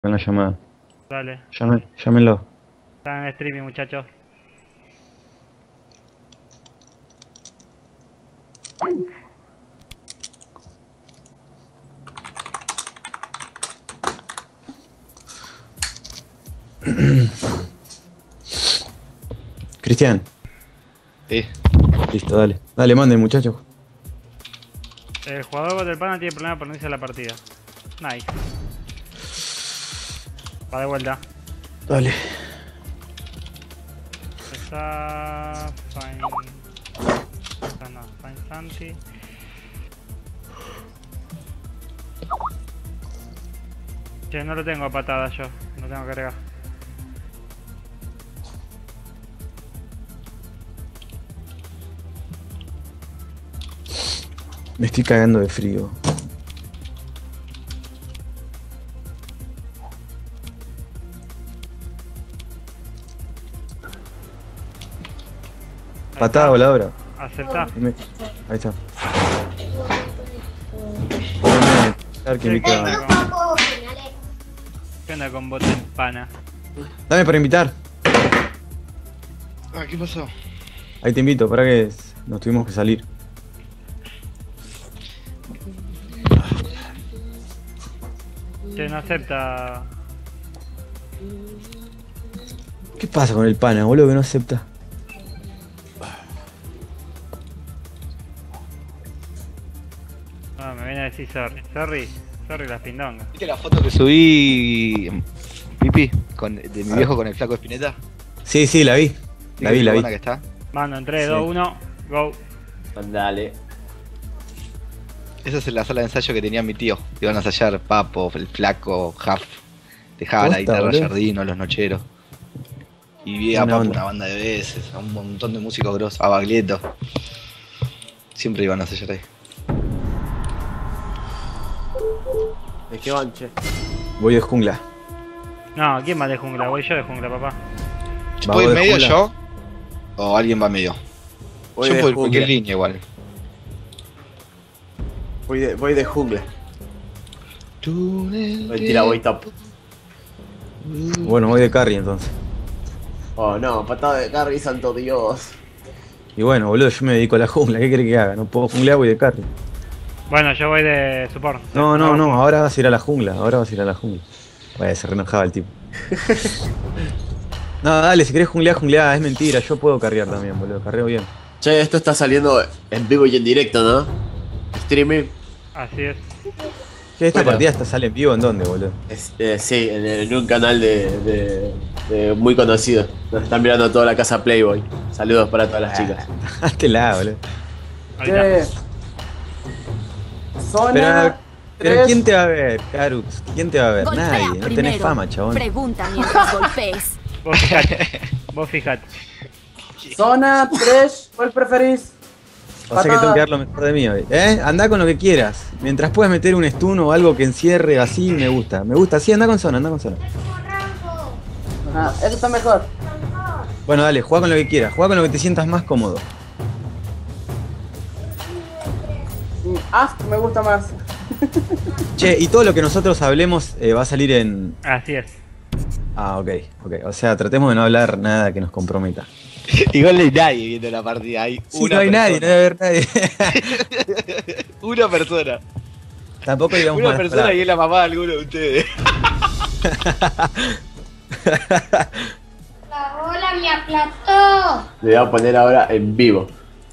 Con la llamada. Dale. Llámenlo. Están en streaming, muchachos. Cristian. Sí. Listo, dale. Dale, manden, muchachos. El jugador del pana tiene problemas para unirse a la partida. Nice. Va de vuelta. Dale. Está... Fine... No, Fine Santi. Che, no lo tengo a patada yo. No tengo que agregar. Me estoy cagando de frío. Patada voladora. Aceptá. Ahí está. A ver que me caga. ¿Qué onda con bot en pana? Dame para invitar. Ah, ¿qué pasó? Ahí te invito, para que nos tuvimos que salir. Che, no acepta. ¿Qué pasa con el pana, boludo, que no acepta? No, me viene a decir sorry. Sorry las pindongas. ¿Viste la foto que subí, Pipi? De mi viejo con el flaco de Spinetta? Sí, sí, la vi. La vi, ¿Qué la vi. buena que está? Mando en 3, Sí. 2, 1, go. Dale. Esa es la sala de ensayo que tenía mi tío. Iban a ensayar Papo, el flaco, Huff. Dejaba la Posta, guitarra boludo. Jardino, los nocheros. Y vi a Buena Papo onda. una banda de veces, a un montón de músicos grosos, a Baglietto. Siempre iban a ensayar ahí. ¿De qué van, che? Voy de jungla. No, ¿quién va de jungla? Voy yo de jungla, papá. ¿Va ¿Puedo vos ir de medio jungla? yo? ¿O alguien va medio? Voy Yo de puedo ir cualquier jungla. línea igual. Voy de jungla. Mentira, voy top. Bueno, voy de carry entonces. Oh no, patada de carry, santo Dios. Y bueno, boludo, yo me dedico a la jungla. ¿Qué querés que haga? No puedo junglear, voy de carry. Bueno, yo voy de support. No, ahora vas a ir a la jungla. Ahora vas a ir a la jungla. Vaya, se reenojaba el tipo. No, dale, si querés junglear, junglear. Es mentira, yo puedo carrear también, boludo. Carreo bien. Che, esto está saliendo en vivo y en directo, ¿no? Streaming. Así es. ¿Qué, esta Bueno. partida sale en vivo en dónde, boludo? Sí, en un canal de muy conocido. Nos están mirando toda la casa Playboy. Saludos para todas las chicas. Hazte la, boludo. Ahí está. Pero, pero tres. ¿quién te va a ver, Carux? ¿Quién te va a ver? Golpea Nadie, no tenés primero. fama, chabón. Pregunta mientras golpees. Vos fijate. Vos fijate. Zona 3, ¿cuál preferís? O sea que tengo que dar lo mejor de mí hoy. Andá con lo que quieras. Mientras puedas meter un stun o algo que encierre así, me gusta. Me gusta, sí, anda con zona, anda con zona. Ajá, eso está mejor. Bueno, dale, juega con lo que quieras. Juega con lo que te sientas más cómodo. Ask me gusta más. Che, y todo lo que nosotros hablemos va a salir en... Así es. Ah, ok, ok. O sea, tratemos de no hablar nada que nos comprometa. Igual no hay nadie viendo la partida. Hay Sí, una no hay nadie, no persona. debe haber nadie. Una persona. Tampoco digamos Una malas persona palabras. y es la mamá de alguno de ustedes. La bola me aplastó. Le voy a poner ahora en vivo.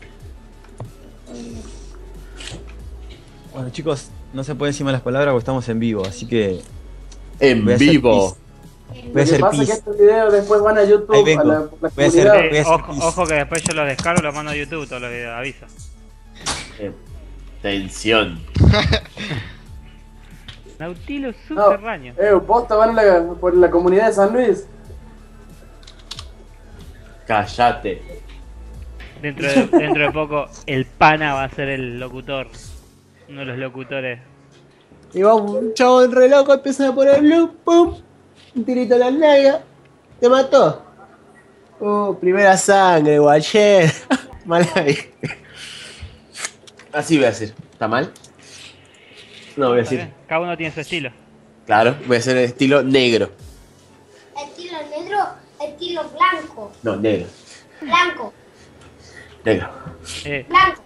Bueno, chicos, no se pueden decir malas palabras porque estamos en vivo, así que... En voy a hacer vivo. pis. Voy a Lo que hacer pasa es que pis. estos videos después van a YouTube, Ahí vengo. a la Voy a hacer- comunidad. voy a hacer Ojo, pis. ojo que después yo los descargo y los mando a YouTube todos los videos, aviso. Tensión. Nautilus No, subterráneo. posta van por la comunidad de San Luis. Cállate. Dentro de poco, el pana va a ser el locutor. Uno de los locutores. Y vamos, un chabón re loco empieza a poner blue, pum. Un tirito a la nalga. Te mató. Primera sangre, guayer. Mal ahí. Así voy a decir. ¿Está mal? No, voy a Está decir. bien, cada uno tiene su estilo. Claro, voy a hacer el estilo negro. Estilo negro, estilo blanco. No, negro. Blanco, Negro. blanco.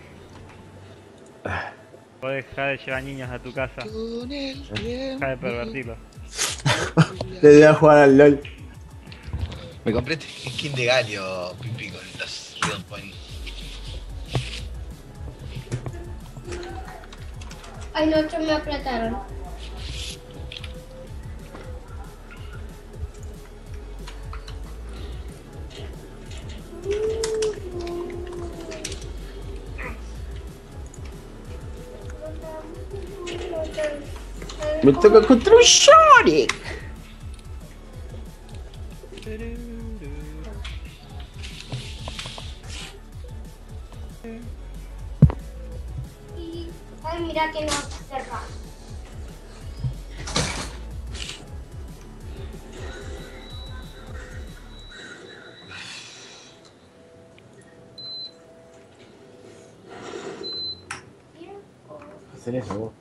Podés dejar de llevar niños a tu casa. Deja de pervertirlos. Te voy a jugar al LOL. Me compré este skin de Galio, Pipi, con los Riot Point. Ay, no, otros me apretaron. Me toca contra un Sonic. Ay, mira que no cerca. Hacer eso, vos.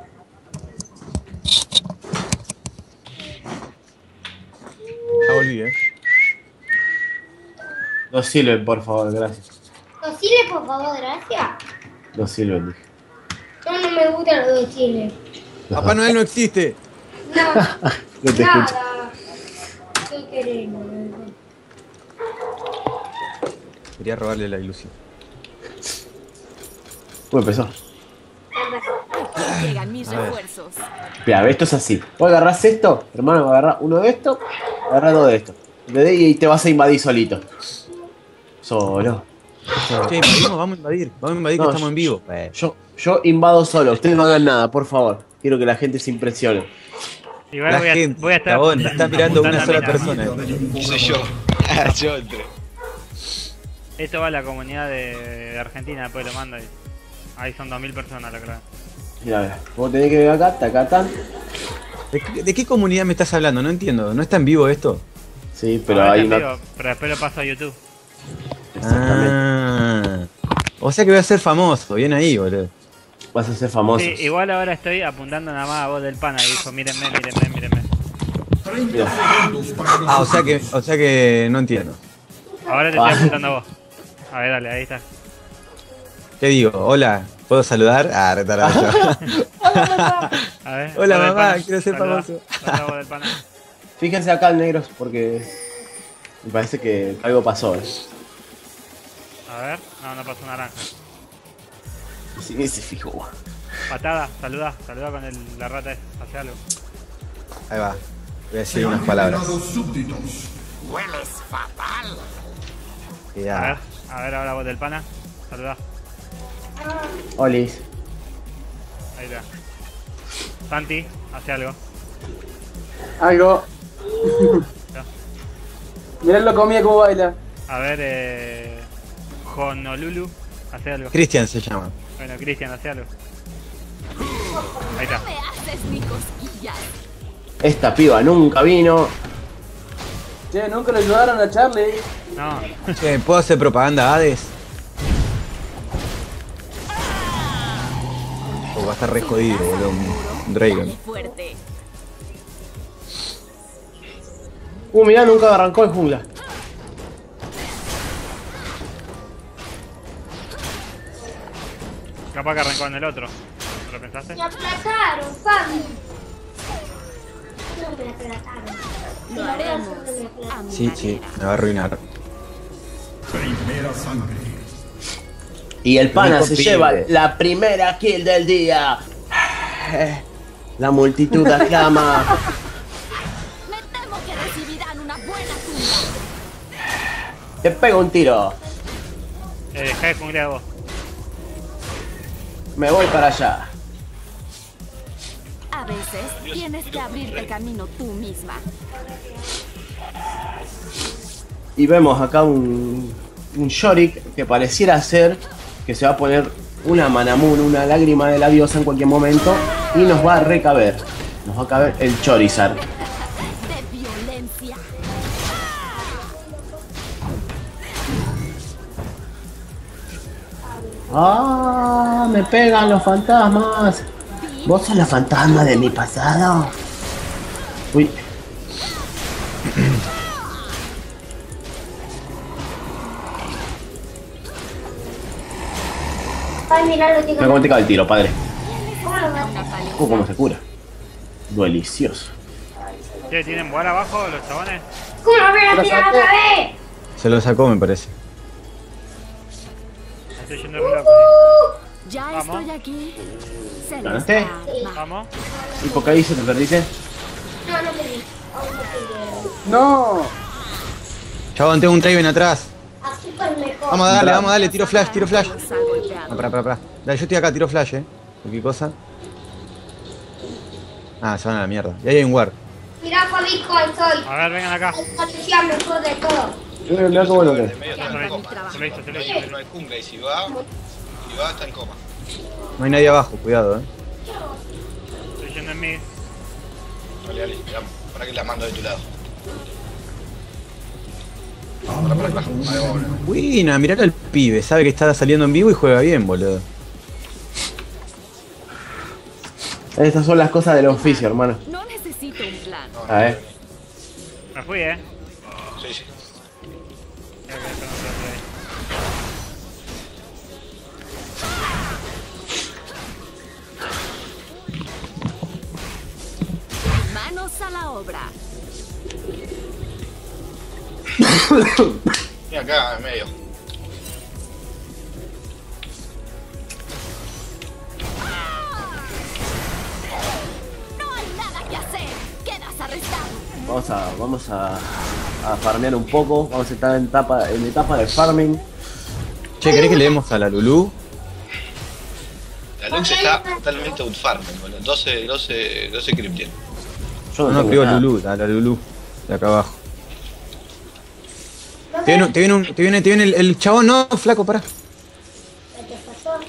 Ya volví, No sirven, por favor, gracias. Dos chiles, por favor, gracias. No sirven, dije. No me gustan los dos chiles. Papá Noel no existe. No, No te escucho. nada. ¿Qué queremos? Quería robarle la ilusión. Empezó. Llegan mis A ver. refuerzos. Mira, esto es así. Vos agarrás esto, hermano, agarrás uno de estos, agarrás dos de estos. ¿Entendés? Y te vas a invadir solito. Solo. Che, invadimos, vamos a invadir. Vamos a invadir No, que estamos en vivo. Yo invado solo, ustedes no hagan nada, por favor. Quiero que la gente se impresione. Igual La voy a, gente, voy a estar. chabón, está mirando una sola apuntando a mí nada persona. Soy yo. Yo entré. más. Esto va a la comunidad de Argentina, después lo mando. Ahí son 2000 personas, la creo. Mira, vos tenés que ver acá, tacatán. ¿De qué comunidad me estás hablando? No entiendo. ¿No está en vivo esto? Sí, pero Ahora hay te una. digo, pero después lo paso a YouTube. Exactamente. Ah, o sea que voy a ser famoso. Bien ahí, boludo. Vas a ser famoso. Sí, igual ahora estoy apuntando nada más a vos del pana y dijo, mírenme, mírenme, mírenme. Mira. Ah, o sea que no entiendo. Ahora te estoy apuntando a vos. A ver, dale, ahí está. ¿Qué digo? Hola, ¿puedo saludar? Ah, retardado yo. A ver. Hola, vos del mamá, pana. quiero ser Saludá, famoso. saludá vos del pana. Fíjense acá, negros, porque me parece que algo pasó. A ver, no pasó naranja. Sí, ni se fijó. Patada, saludá con la rata esa, hace algo. Ahí va. Voy a decir unas palabras. Ya. A ver ahora vos del pana, saludá. Olis. Ahí está. Santi, hace algo. Algo. Ya. Mirá lo comía como baila. A ver, Honolulu, hace algo. Cristian se llama. Bueno, Cristian, hace algo. Ahí está. Me haces mi cosquillas. Esta piba nunca vino. Che, nunca lo ayudaron a Charlie. No, Che, ¿puedo hacer propaganda Hades? O va a estar re jodido, boludo. Un Dragon. Fuerte. Mirá, nunca arrancó el jungla. capaz que arrancó en el otro. ¿No lo pensaste? Me aplacaron, Fabi. No me aplacaron. Lo haremos a mi Sí, sí, manera. me va a arruinar. Y el pana se Rico lleva pibe. la primera kill del día. La multitud aclama. Me temo que recibirán una buena tumba. Te pego un tiro. Dejá de junglear vos. Me voy para allá. A veces tienes que abrirte camino tú misma. Y vemos acá un Yorick que pareciera ser que se va a poner una Manamune, una lágrima de la diosa en cualquier momento y nos va a recaber. Nos va a caber el Chorizard. De violencia. ¡Ah! Me pegan los fantasmas. ¿Vos sos la fantasma de mi pasado? Uy. Ay, mirá lo que Mira cómo te cae el tiro, padre. ¿Cómo lo mata? Cómo se cura. Delicioso. Che, ¿tienen bola abajo los chabones? ¿Cómo lo voy a Lo tirar saqué. otra vez? Se lo sacó, me parece. Me estoy yendo de loco. Ya Vamos. estoy aquí. Se les ¿Ganaste? va. Vamos. ¿Y por qué ahí se te perdiste? No, no perdí. Aún no perdí. No. Chabón, tengo un Draven atrás. Así fue el mejor. Vamos a darle, tiro flash, tiro flash. Los ha golpeado. No, pará. Dale, yo estoy acá, tiro flash, Cualquier cosa. Ah, se van a la mierda. Y ahí hay un guard. Mirá, Fabi, cómo estoy. A ver, vengan acá. El policía mejor de todo. Mirá cómo lo que. De medio está Se lo en hizo, coma. se lo hizo, se lo hizo. No hay jungla y si va está en coma. No hay nadie abajo, cuidado, Estoy yendo en mid. Dale, miramos. Para que la mando de tu lado. Para acá. Ahí vamos. Buena, mirá al pibe, sabe que está saliendo en vivo y juega bien, boludo. Estas son las cosas del oficio, hermano. No necesito un plan. No, A ver. Me fui, Sí. Creo que esto no se puede. Manos a la obra. Mira acá, en medio. No hay nada que hacer. Quedas arrestado. Vamos a farmear un poco. Vamos a estar en etapa de farming. Che, ¿querés que le demos a la Lulu? La Lux está totalmente outfarming, boludo. 12 creep tiene. Yo No, tengo creo nada. Lulu, a la Lulu. De acá abajo. Te viene el chabón, no, flaco, pará. ¿Qué pasó?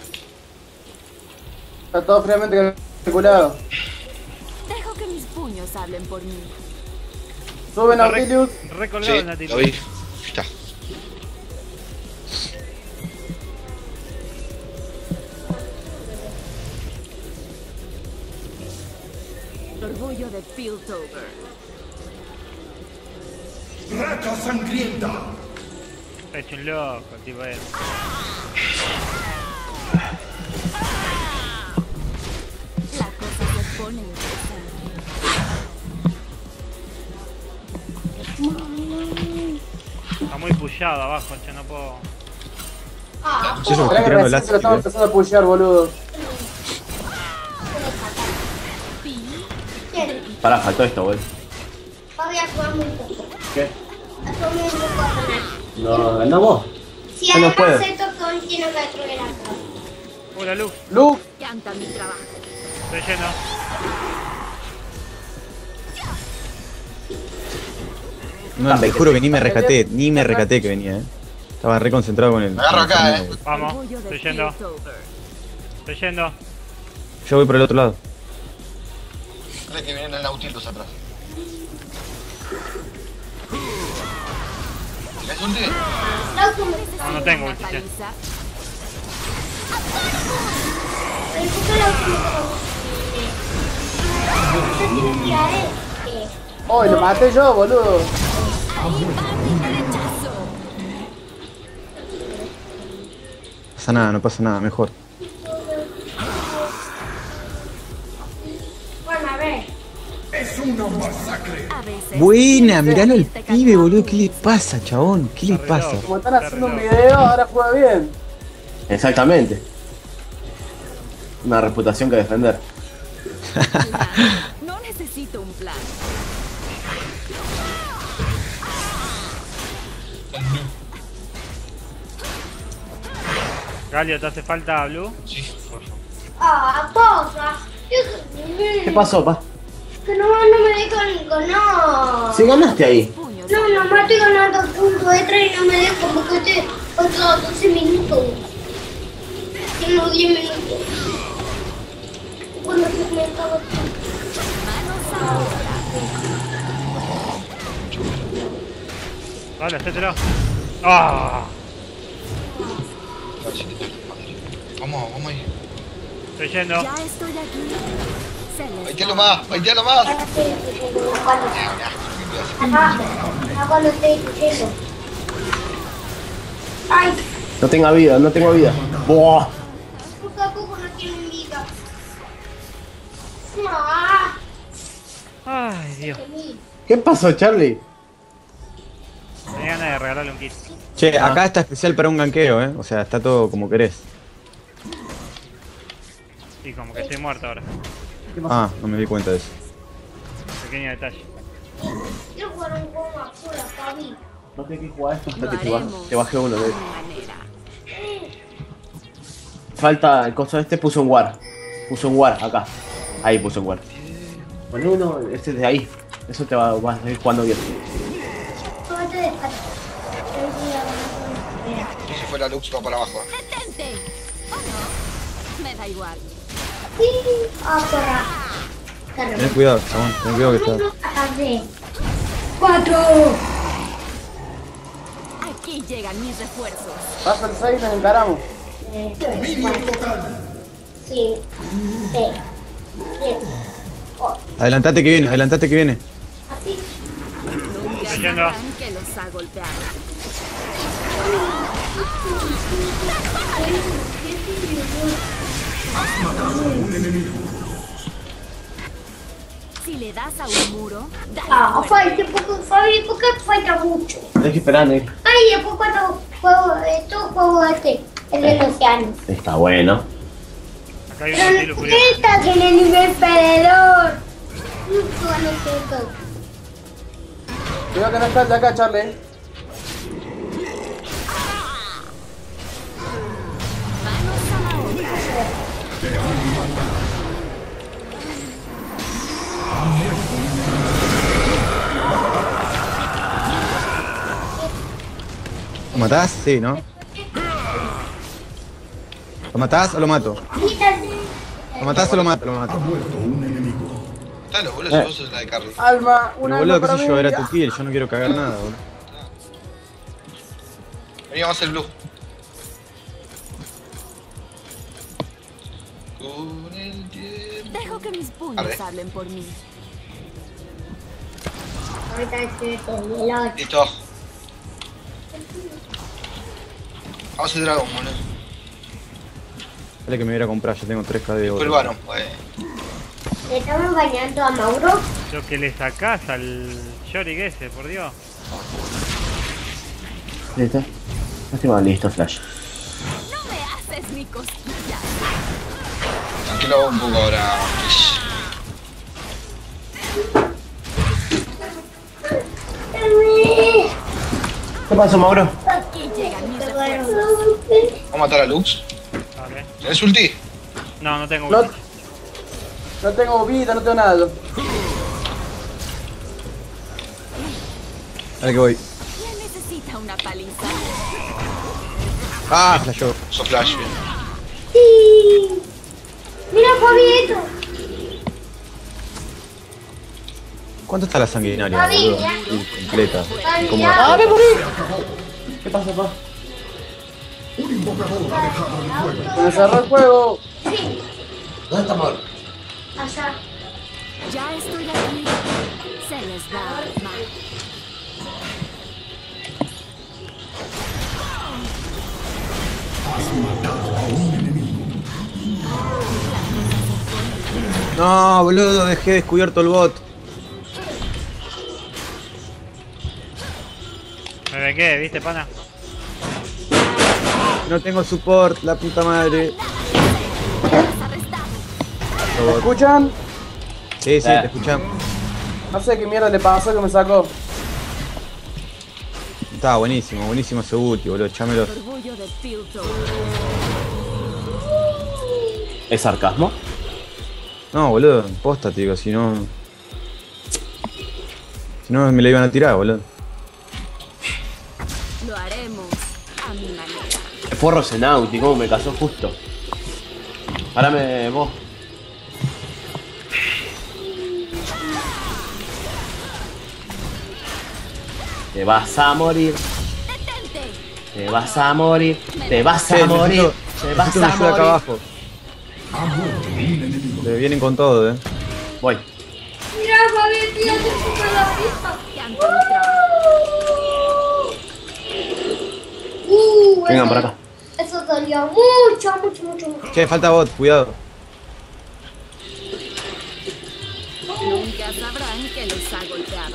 Está todo fríamente calculado. Dejo que mis puños hablen por mí. Suben a Aurelius. Recolgado Sí, el nativo. lo vi. Está. El orgullo de Piltover. ¡Rata sangrienta! Está hecho un loco el tipo de... La cosa se pone interesante. Está muy pushado abajo, che, no puedo... Ah, Yo Mirá que tirando el recién se lo estamos ácido, empezando a pushear, boludo. ¿quién? Pará, faltó esto, güey. Fabi actúa muy poco. ¿Qué? Actúa muy poco personal. ¿No ganamos? Si Yo no además puedo. esto todo tiene que destruir acá. Hola, Lux. Lux. Canta mi trabajo. Estoy lleno. No, te juro que ni me rescaté que venía, Estaba re concentrado con el. Me agarro acá, con el- Vamos, Orgullo de estoy yendo. Piltover. Estoy yendo. Yo voy por el otro lado. Creo que vienen el Nautilus atrás. ¿Tienes ulti? No, no tengo Una ulti, che. paliza. ¿Pero por qué la última Oh, lo maté yo, boludo. Ahí va mi rechazo. No pasa nada, mejor. Bueno, a ver. ¡Es una masacre! A veces. Buena, miralo al pibe, boludo. ¿Qué le pasa, chabón? ¿Qué le Está re pasa? loco. Como están haciendo un video, ahora juega bien. Exactamente. Una reputación que defender. No necesito un plan. Galio, ¿te hace falta Blue? Sí. Ah, cosa. ¿Qué pasó, pa? Que no me dejan ganar. Si ganaste ahí. Puños. No, nomás estoy ganando punto extra y no me dejo porque estoy otros 12 minutos. Tengo 10 minutos. Cuando se me acaba Manos a la obra. Vale, hacételo. ¡Ah! Vamos ahí. Estoy yendo. Ya estoy aquí. Baitealo más, baitealo más. Acá, acá lo estoy diciendo. Ay, No tengo vida, no tengo vida. Buah. poco a poco no tienen vida. Ah, Ay, Dios. ¿Qué pasó, Charlie? Tenía ganas de regalarle un kit. Che, acá está especial para un ganqueo, O sea, está todo como querés. Sí, como que estoy muerto ahora. Ah, no me di cuenta de eso. Pequeño detalle. quiero jugar un juego más pura, Fabi. No sé qué jugar esto hasta Lo que haremos te bajé uno de a ellos. mi manera. Falta el costo de este, puso un war. Puso un war acá. Ahí puso un war. Poné uno, este de ahí. Eso te va a ir jugando bien. ¿Cómo te descargas? Y si fuera Lux va para abajo. ¡Detente! ¿O no? Me da igual. Sí, ahora. Ten cuidado, chabón, ten cuidado que está. 4. Aquí llegan mis refuerzos. Pasa el 6 y nos encaramos. Dominio total. Sí. 6. 7. Adelantate que viene, adelantate que viene. Así. Nunca Yendo. sabrán que los ha golpeado. Si le das a un muro, dale fuerte. Falta poco, Fabi, porque falta mucho. Hay que esperar, Ay, después cuando juego el del océano. Está bueno. Acá hay un Pero estilo no curioso. está que en el nivel perdedor. Nunca no tengo. Cuidado que no está el de acá, Charlie. Manos a la obra. ¿Lo matás? Sí, ¿no? ¿Lo matás o lo mato? Quítate. ¿Lo matás o lo mato? Lo mato. Dale, boludo, si vos sos la de Carly. Alma, Pero una boludo, alma qué para sé mí. yo, era tu kill, yo no quiero cagar nada, boludo. Vení, vamos a hacer blue. Con el tiempo. Dejo que mis puños Arre. hablen por mí. Ahorita estoy con el 8. Listo. Vamos a hacer dragón, boludo. Dale que me voy a ir a comprar, yo tengo 3K de oro. Fulvano, pues. ¿Le estamos engañando a Mauro? Lo que le sacás al Yorick ese, por Dios. ¿Listo? Lástima, listo, Flash. No me haces ni cosquillas. Tranquilo un poco ahora. ¿Qué pasó, Mauro? Aquí llegan mis refuerzos. Vamos a matar a Lux. Vale. ¿Tenés ulti? No, no tengo No, ulti. no tengo vida, no tengo nada. yo. Dale que voy. ¿Quién necesita una paliza? Ah, flashó. Sos flash, bien. Sí. Mira, Fabi, esto. ¿Cuánto está la sanguinaria, Fabi, boludo? ya. Sí, completa. Fabi, ¿Cómo ya. va? ¡Ah, me morí! ¿Qué pasa, papá? Un invocador ha dejado el juego. Se me cerró el juego. Sí. ¿Dónde está Mauro? Allá. Ya estoy aquí. Se les va a armar. Has matado a un enemigo. No, boludo, dejé descubierto el bot. ¿Me ve qué? ¿Viste, pana? No tengo support, la puta madre. ¿Me escuchan? Sí, sí, te escuchamos. No sé qué mierda le pasó que me sacó. Estaba buenísimo, buenísimo ese ulti, boludo, echámelo. Orgullo de Piltover. ¿Es sarcasmo? No, boludo, posta, te digo, si no... Si no me la iban a tirar, boludo. Lo haremos a mi manera. El forro Zenauti, cómo me casó justo. Ahora me... vos. Te vas a morir, ¡Detente! te vas a morir, te vas a Che, morir, te vas necesito una a ayuda acá morir. abajo. Ha muerto un enemigo. Le vienen con todo, Voy. Mira, Fabi, tía, te puse la pista. Vengan Eso- por acá. Eso dolió mucho, mucho, mucho, mucho. Che, falta bot, cuidado. Nunca sabrán que les ha golpeado.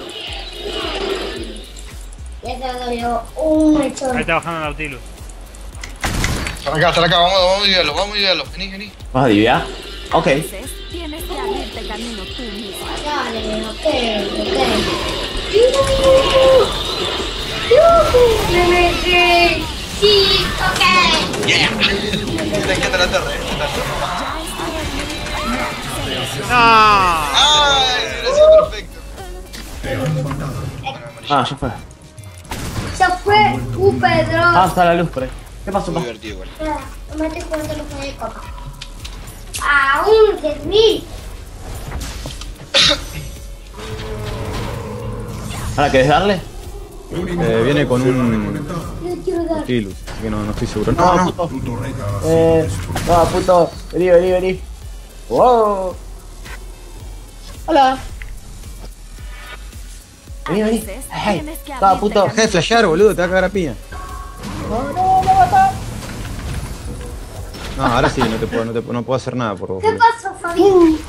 Eso dolió un mechón. Ahí está bajando el Nautilus. Están acá, vamos a ayudarlo, vamos a ayudarlo. Vení. ¿Vas a dividir? Ok. A veces tienes que abrirte camino tú mismo. Dale, ok. Me metí. Sí, ok. Yeah. Quédate la torre, ¡No! ¡Ay! Gracias, perfecto. Ah, ya fue. Se fue Pedro. Ah, está la luz por ahí. ¿Qué pasó, Muy pa? divertido igual. No me estoy jugando los juegos de copa. Aún 10.000. ¿Ahora querés darle? Viene con un Le quiero dar. Nautilus, así que no estoy seguro. No. puto. Tu torreta ha sido No, puto. Vení. Wow. Hola. Vení. A veces Ay, tienes que estaba abrirte puto. Deja de flashear, boludo, te va a cagar a piña. No, ahora sí, no puedo hacer nada por vos. ¿Qué boludo. pasó, Fabi?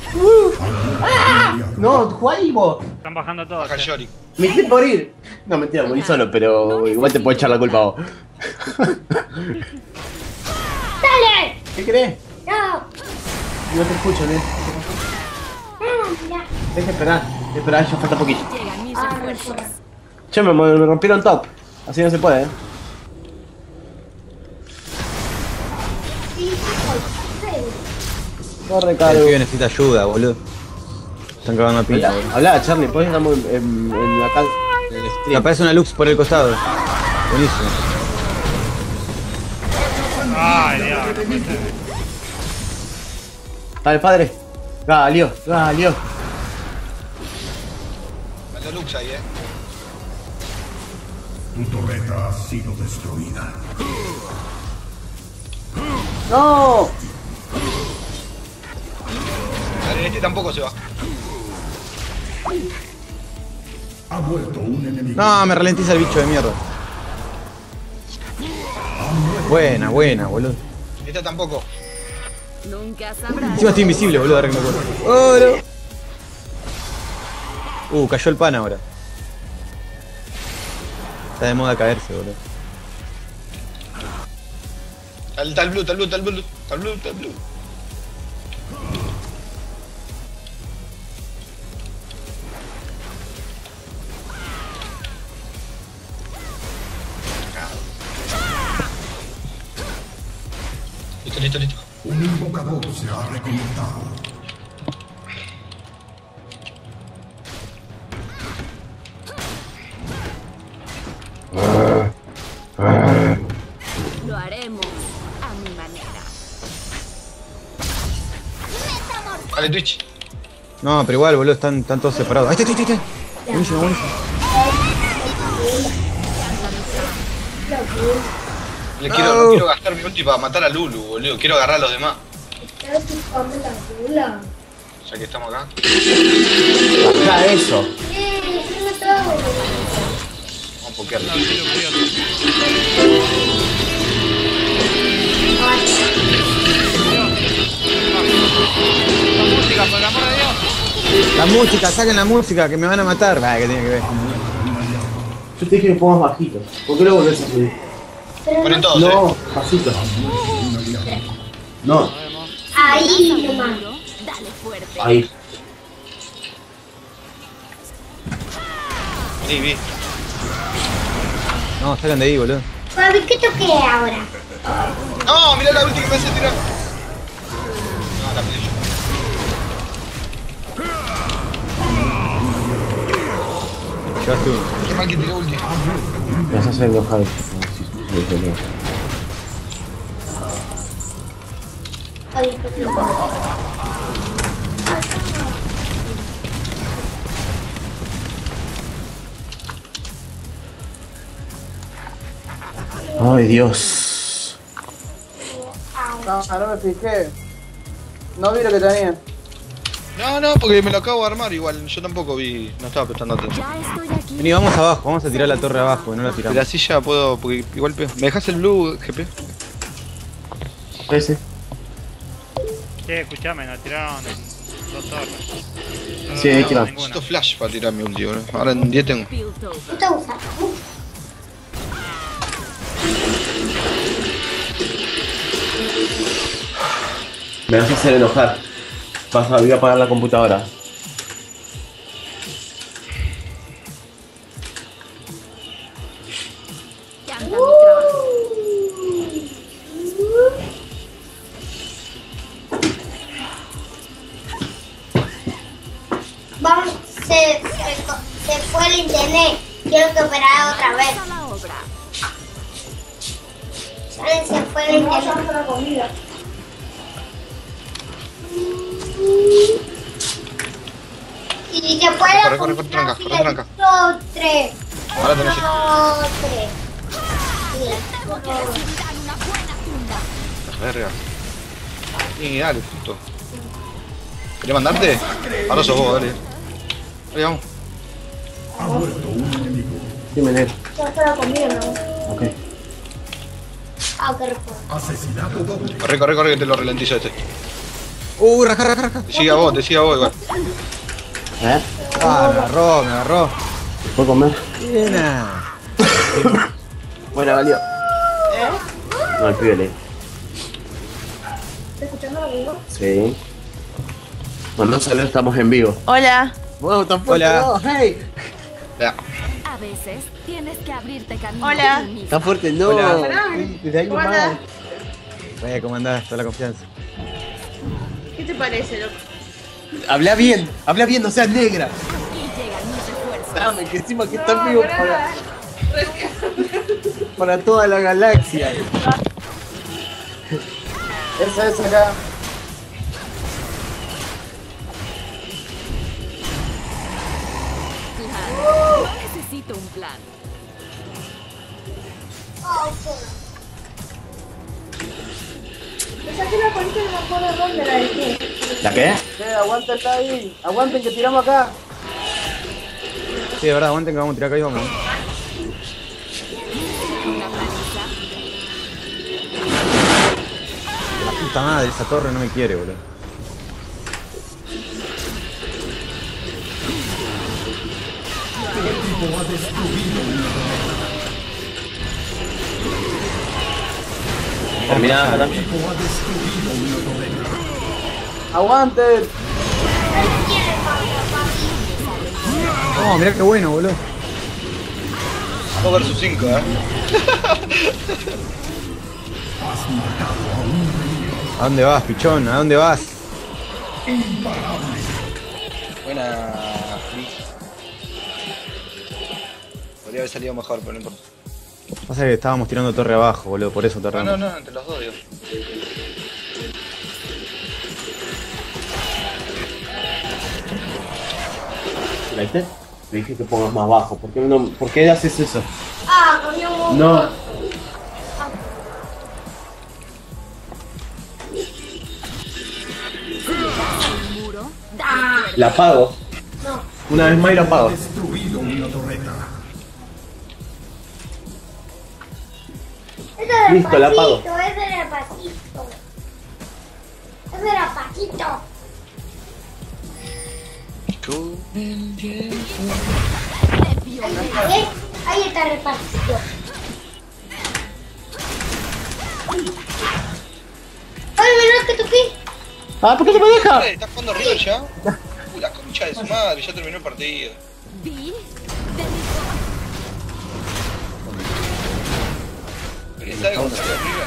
No, Juanimo. Están bajando todos. Baja el Yorick. Me hice morir. No, mentira, morí solo, pero igual te puedo echar la culpa a vos. ¡Dale! ¿Qué crees? No. No te escucho, ¿eh? Mira. Deja esperar, ya falta poquito. Llegan mis Ah, refuerzos. Che, me rompieron top. Así no se puede, ¿eh? Corre, El Caru. pibe necesita ayuda, boludo. Están cagando a piña, boludo. Habla, Charlie, ¿podés estar en la cal en el Me stream? aparece una Lux por el costado. Buenísimo. Ay, Dios. Dale, padre. Galio. Manda Lux ahí, Tu torreta ha sido destruida. ¡No! Dale, este tampoco se va. Ha muerto un enemigo. No, me ralentiza el bicho de mierda. Buena, boludo. Este tampoco. Nunca sabrán. Encima estoy invisible, boludo, ahora que me acuerdo. ¡Oh, no! Cayó el pan ahora. Está de moda caerse, boludo. Está el blue. Listo. Un invocador se ha reconectado. Lo haremos a mi manera. Dale, Twitch. No, pero igual, boludo, están todos separados. ¡Ahí está! Buenísimo. No quiero gastar mi ulti para matar a Lulu, boludo. Quiero agarrar a los demás. Quiero chuparme la cola. Ya que estamos acá. Baja eso. ¿Qué me trago? Vamos a pokearlo. Nautilus furioso. La música, por el amor de Dios. La música, saquen la música, que me van a matar. Va, que tiene que ver. Yo te dije que pongas bajito. ¿Por qué lo volvés a subir? Ponen todos, No, bajito. No, Ahí nomás. Dale fuerte. ahí. Vi. No, salgan de ahí, boludo. Fabi, ¿qué toqué ahora? No, mirá la ulti que me hace tirar. No, la peleé yo. Llevaste uno. Qué mal que tiré ulti. Me vas a hacer enojar. Fabi, ¿qué toqué? Ay, Dios. No me fijé. No vi lo que tenía. No, porque me lo acabo de armar igual. Yo tampoco vi, no estaba prestando atención. Ya estoy aquí. Vení, vamos abajo, vamos a tirar la torre abajo, que no la Pero tiramos. así ya puedo, porque igual ¿me dejas el blue, GP? Ese. Che, escuchame, nos tiraron 2 torres. No Sí, ahí tira. ninguna. Necesito flash para tirar mi ulti, boludo. Ahora en 10 tengo. Piltover. ¿Qué te gusta? Me vas a hacer enojar. Voy a apagar la computadora. Ya anda mi trabajo. Vamos, se fue el internet. Quiero que operar otra vez. A la obra. ¿Saben? Se fue el internet. Y se fue la Corre, tranca, tranca. Tres. Ahora tenés esto. Tres. Tengo que recibirán una buena tunda. Verga. Y dale, puto. ¿Querés mandarte? Ahora sos vos, dale. Dale, vamos. Ha muerto un enemigo. Dime, Ned. Ya fue la comida, ¿no? Ok. Ah, qué rico. Asesinato doble. Corre, que te lo ralentizo este. Raja. Te sigue a vos igual. ¿Eh? Ah, me agarró. ¿Puedo comer? Buena. Bueno, valió. No, el pibe le. ¿Estás escuchando lo mismo? Sí. Bueno, no salió, estamos en vivo. Hola. Bueno, tampoco. Hola. No, hey. Ya. A veces tienes que abrirte camino. Hola. tú mismo. Está fuerte, no. Hola. Desde ahí nomás. Hola. ¿Cómo andás? Toda la confianza. ¿Qué te parece, loco? Habla bien, no seas negra. Aquí llegan mis refuerzos. Dame, que encima que está en vivo para toda la galaxia. Esa es acá. Claro. Necesito un plan. Me saqué la colita y no me acuerdo dónde la dejé. ¿La qué? Aguántenla ahí. Aguanten que tiramos acá. Sí, de verdad, aguanten que vamos a tirar acá y vamos. Una paliza. La puta madre, esa torre no me quiere, boludo. Equipo ha destruido una Terminada también. Equipo ha destruido una torreta. Aguanten. No, mirá qué bueno, boludo. 2 versus 5, Has matado a un enemigo. ¿A dónde vas, pichón? ¿A dónde vas? Imparable. Buena. Podría haber salido mejor, pero no importa. Pasa que estábamos tirando torre abajo, boludo, por eso tardamos. No, entre los dos, digo. ¿La viste? Le dije que pongas más bajo. ¿Por qué haces eso? Ah, comió un huevo. No. El muro. Dale La apago. No. Una vez más y la Ha apago. destruido una torreta. Ese era Listo, la apago. Paquito, ese era Paquito. Ese era Paquito. Ahí está repartido. Ay, mira que toqué. Ah, ¿por qué no me deja? ¿Estás jugando River ya? La concha de su madre, ya terminó el partido. Vi de mi ¿Querés saber cómo salió River?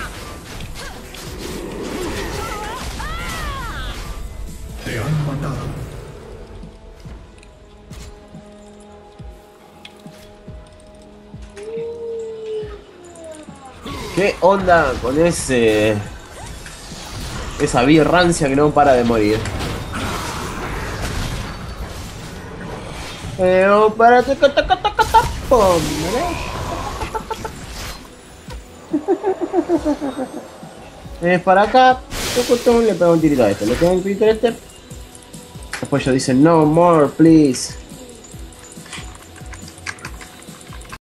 Te han matado. ¿Qué onda con esa rancia que no para de morir? Para pom, Es para acá, le pego un tirito a este, le pego un tirito a este. Después ellos dicen, no more, please.